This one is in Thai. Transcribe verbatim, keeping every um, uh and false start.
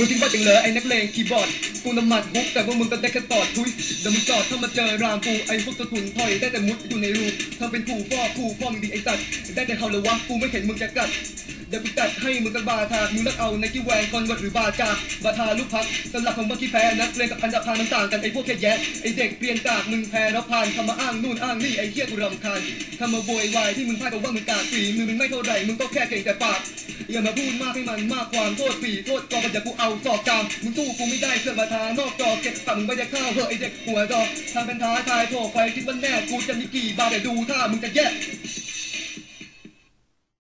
มึงคิดว่าจังเลยไอ้นักเลงคีย์บอร์ดกูน้ำมันฮุกแต่ว่ามึงก็ได้แค่ตอดทุยเดี๋ยวมึงจอดถ้ามาเจอรามกูไอ้พวกสะทุนถอยได้แต่มุดอยู่ในรูทำเป็นกูฟอกกูฟ้องดีไอ้สัตว์ได้แต่เขาเลยวะกูไม่เห็นมึงจะกัดเดี๋ยวกูจัดให้มึงกันบาทามึงเลือกเอาในกี้แหวนคอนวัดหรือบาจากาทาลูกพักสำหรับของเมื่อกี้แพ้นักเลงกับอันดับพามันต่างกันไอ้พวกแค่แย่ไอ้เด็กเปลี่ยนกากมึงแพ้แล้วผ่านคำมาอ้างนู่นอ้างนี่ไอ้เหี้ยกูรำคาญคำมาโวยวายที่มึงพลาดก็ว่ามึงกากฝีมือมึงไม่เท่าไหร่มึงก็แค่เก่งแต่ปากอย่ามาพูดมากให้มันมากความโทษฝีโทษกองมันอย่ากูเอาสอกจามมึงสู้กูไม่ได้เสือกมาทานอกจอเก็บตังค์ไปจะข้าวเหอะไอ้เด็กหัวจอทำเป็นท้าทายโถไปคิดว่าแน่กูจะมีกี่บาทแต่ดูถ้ามึงจะแย่